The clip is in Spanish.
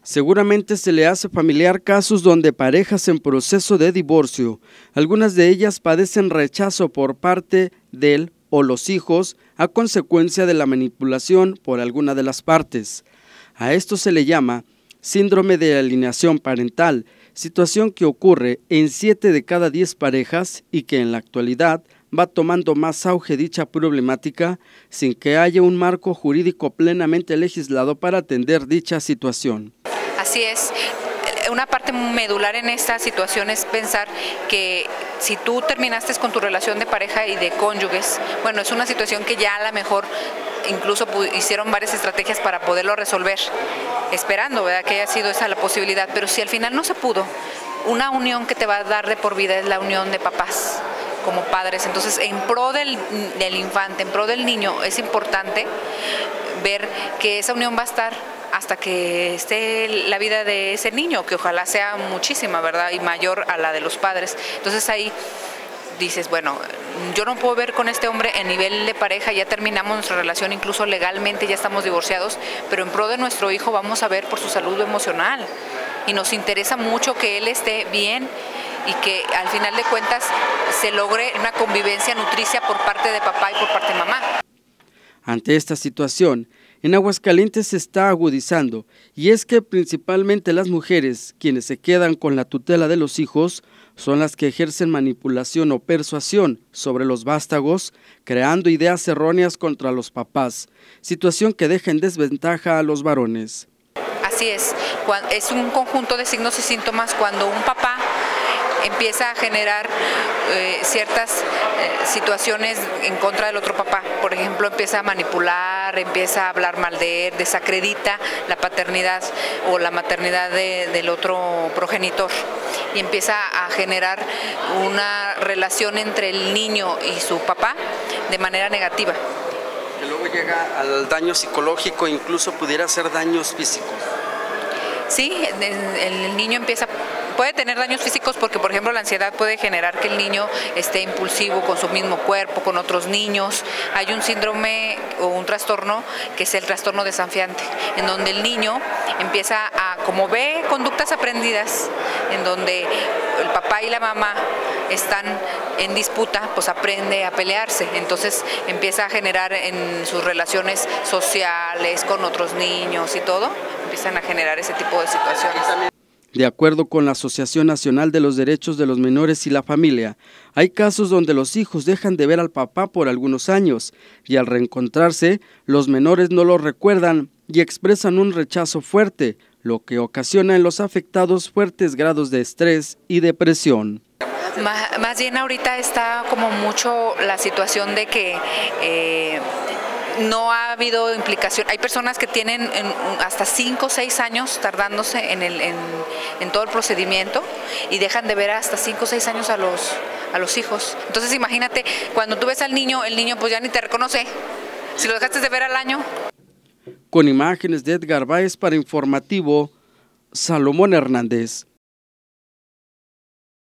Seguramente se le hace familiar casos donde parejas en proceso de divorcio, algunas de ellas padecen rechazo por parte del o los hijos a consecuencia de la manipulación por alguna de las partes. A esto se le llama síndrome de alienación parental, situación que ocurre en 7 de cada 10 parejas y que en la actualidad va tomando más auge dicha problemática sin que haya un marco jurídico plenamente legislado para atender dicha situación. Así es, una parte medular en esta situación es pensar que si tú terminaste con tu relación de pareja y de cónyuges, bueno, es una situación que ya a lo mejor incluso hicieron varias estrategias para poderlo resolver, esperando, ¿verdad?, que haya sido esa la posibilidad, pero si al final no se pudo, una unión que te va a dar de por vida es la unión de papás como padres. Entonces, en pro del infante, en pro del niño, es importante ver que esa unión va a estar hasta que esté la vida de ese niño, que ojalá sea muchísima, ¿verdad?, y mayor a la de los padres. Entonces ahí dices, bueno, yo no puedo ver con este hombre en nivel de pareja, ya terminamos nuestra relación, incluso legalmente ya estamos divorciados, pero en pro de nuestro hijo vamos a ver por su salud emocional y nos interesa mucho que él esté bien y que al final de cuentas se logre una convivencia nutricia por parte de papá y por parte de mamá. Ante esta situación, en Aguascalientes se está agudizando, y es que principalmente las mujeres, quienes se quedan con la tutela de los hijos, son las que ejercen manipulación o persuasión sobre los vástagos, creando ideas erróneas contra los papás, situación que deja en desventaja a los varones. Así es un conjunto de signos y síntomas cuando un papá empieza a generar ciertas situaciones en contra del otro papá. Por ejemplo, empieza a manipular, empieza a hablar mal de él, desacredita la paternidad o la maternidad del otro progenitor y empieza a generar una relación entre el niño y su papá de manera negativa. Que luego llega al daño psicológico, incluso pudiera ser daños físicos. Sí, el niño puede tener daños físicos porque, por ejemplo, la ansiedad puede generar que el niño esté impulsivo con su mismo cuerpo, con otros niños. Hay un síndrome o un trastorno que es el trastorno desafiante, en donde el niño empieza como ve conductas aprendidas, en donde el papá y la mamá están en disputa, pues aprende a pelearse, entonces empieza a generar en sus relaciones sociales con otros niños y todo, empiezan a generar ese tipo de situaciones. De acuerdo con la Asociación Nacional de los Derechos de los Menores y la Familia, hay casos donde los hijos dejan de ver al papá por algunos años y al reencontrarse, los menores no lo recuerdan y expresan un rechazo fuerte, lo que ocasiona en los afectados fuertes grados de estrés y depresión. Más bien ahorita está como mucho la situación de que no ha habido implicación. Hay personas que tienen hasta 5 o 6 años tardándose en todo el procedimiento y dejan de ver hasta 5 o 6 años a los hijos. Entonces imagínate, cuando tú ves al niño, el niño pues ya ni te reconoce, si lo dejaste de ver al año. Con imágenes de Edgar Báez para Informativo, Salomón Hernández.